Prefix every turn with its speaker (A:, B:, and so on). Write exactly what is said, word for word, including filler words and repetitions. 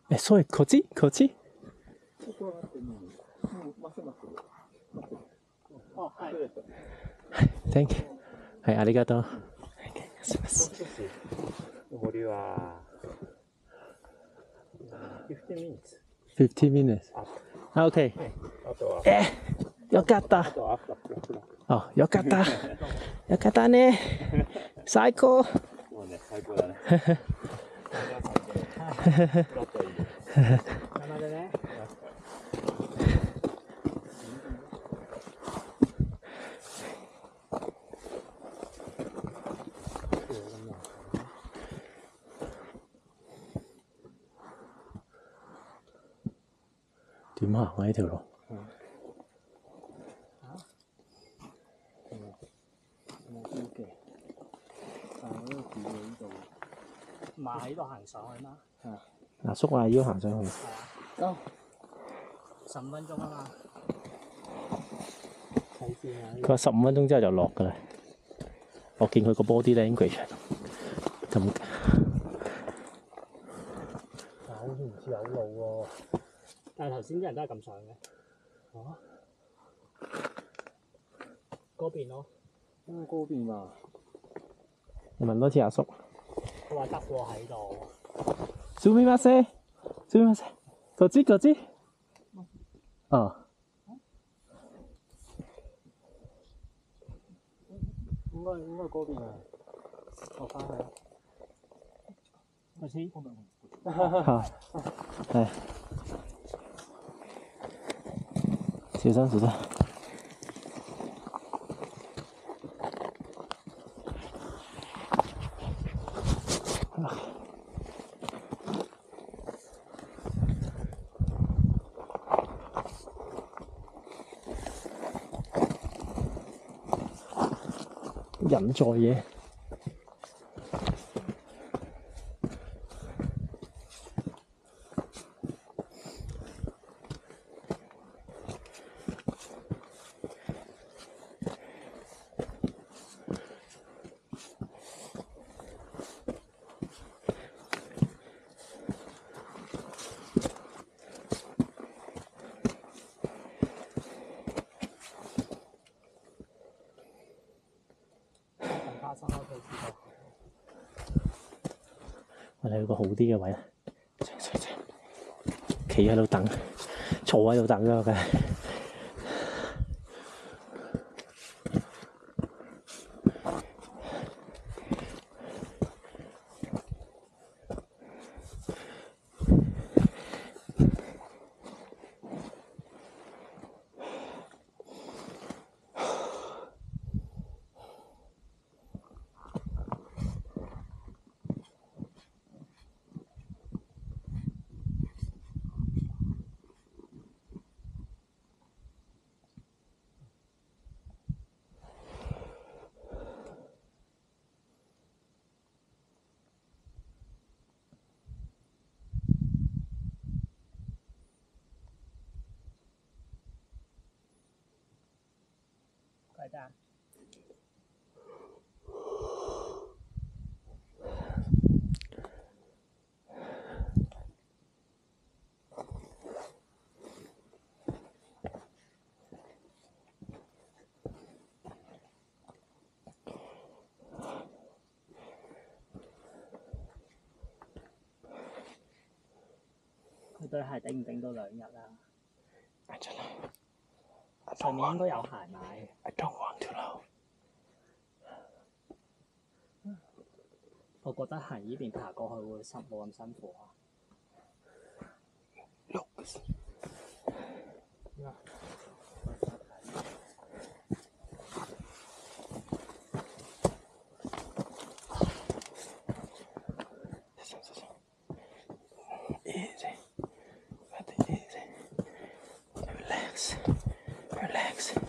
A: え、そう、こっちこっちThank you。はい、ありがとう。すみません。
B: 上りはじゅうご minutes。
A: じゅうご minutes。あ、OK。
B: あとは。
A: え、よかった。
B: あとは
A: あ、よかった。よかったね。最高。
B: もうね、最高だね。なのでね。
A: 點行啊？呢條路？
C: 唔係喺度行上去嗎？
A: 阿叔話要行上去。
C: 係啊。十五分鐘啊嘛。睇線啊！
A: 佢話十五分鐘之後就落㗎啦。我見佢個 body language 咁。
C: 但好似唔似有路喎。但係頭先啲人都係咁上嘅。嚇？嗰邊咯。
B: 嗯，嗰邊啊。
A: 你問多次阿叔。
C: 佢話得喎喺度。
A: すみません。すみません。こっちこっち。啊。
C: 應該應該嗰邊啊。落翻去。我先。
A: 好。係。小心小心。人在嘢。我哋去個好啲嘅位啦，企喺度等，坐喺度等㗎，梗係。
C: 快啲。佢對鞋頂唔頂到兩日啊？上面應該有鞋買。
A: I don't want to know。
C: 我覺得行呢邊爬過去會辛冇咁辛苦啊。
A: Looks。Easy. Easy. Relax. Relax.